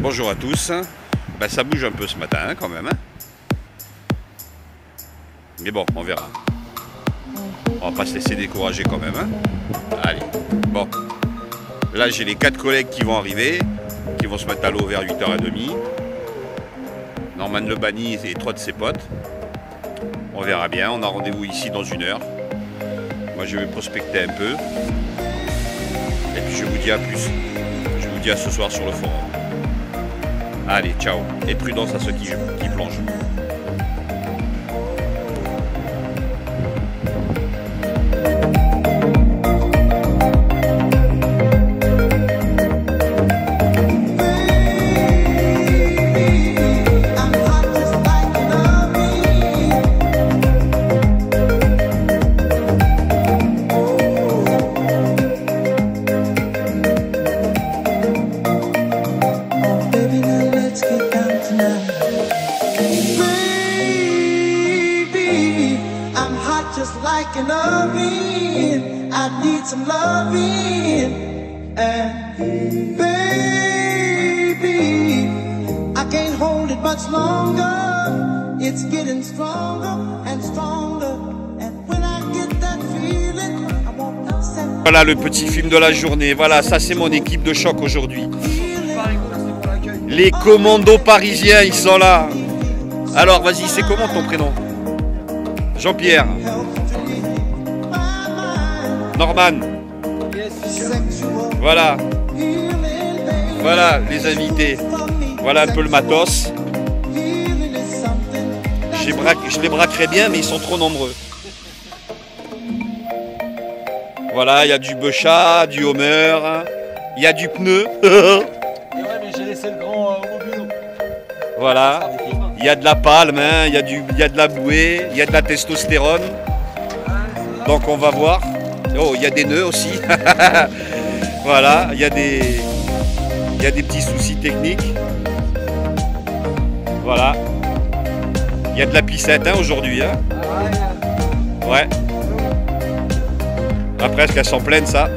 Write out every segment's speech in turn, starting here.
Bonjour à tous. Ben, ça bouge un peu ce matin hein, quand même. Hein. Mais bon, on verra. On va pas se laisser décourager quand même. Hein. Allez, bon. Là, j'ai les 4 collègues qui vont arriver, qui vont se mettre à l'eau vers 8h30. Norman Le Banni et 3 de ses potes. On verra bien. On a rendez-vous ici dans 1 heure. Moi, je vais prospecter un peu. Et puis, je vous dis à plus. Je vous dis à ce soir sur le forum. Allez, ciao. Et prudence à ceux qui plongent. Just like an oven, I need some loving, and baby, I can't hold it much longer. It's getting stronger and stronger, and when I get that feeling, I won't accept. Voilà le petit film de la journée. Voilà, ça c'est mon équipe de choc aujourd'hui. Les commandos parisiens, ils sont là. Alors, vas-y, c'est comment ton prénom? Jean-Pierre. Norman. Voilà. Voilà les invités. Voilà un peu le matos. Je les braquerais bien, mais ils sont trop nombreux. Voilà, il y a du Beuchat, du Homer, il y a du pneu. Ouais, mais j'ai laissé le grand au boulot. Voilà. Il y a de la palme, hein, il y a de la bouée, il y a de la testostérone. Donc on va voir. Oh, il y a des nœuds aussi. Voilà, il y a des petits soucis techniques. Voilà. Il y a de la pissette hein, aujourd'hui. Hein. Ouais. Là, presque, elles sont pleines, ça.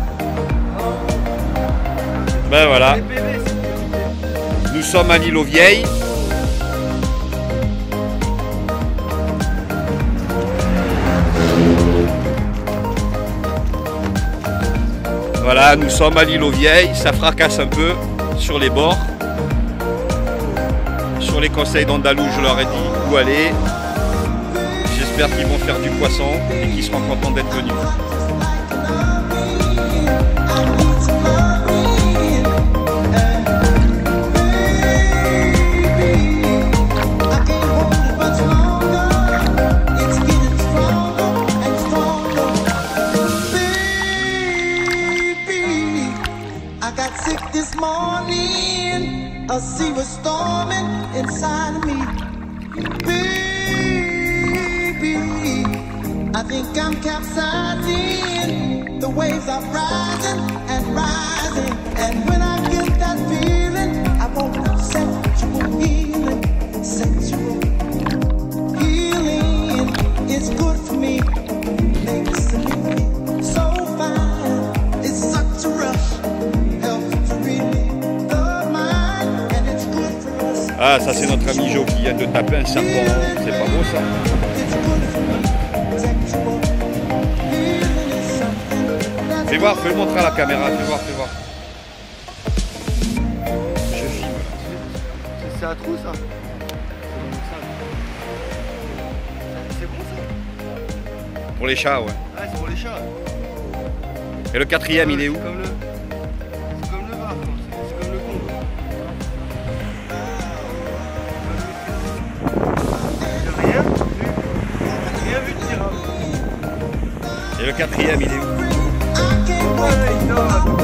Ben voilà. Nous sommes à l'île aux Vieilles. Voilà, nous sommes à l'île aux Vieilles, ça fracasse un peu sur les bords. Sur les conseils d'Andalou, je leur ai dit où aller. J'espère qu'ils vont faire du poisson et qu'ils seront contents d'être venus. This morning, a sea was storming inside of me. Baby, I think I'm capsizing. The waves are rising and rising. And when I get that feeling, I want sexual healing. Sexual healing is good for me. Makes me feel so fine. It's such a rush. Ah, ça c'est notre ami Jo qui vient de taper un serpent. C'est pas beau ça? Fais voir, fais le montrer à la caméra. Fais voir, fais voir. Je filme là. C'est un trou ça? C'est bon ça? Pour les chats, ouais. Ouais, c'est pour les chats. Et le 4e, il est où? C'est comme le var, c'est comme le con. Rien vu de tirage. Et le 4e, il est où? Ouais, non.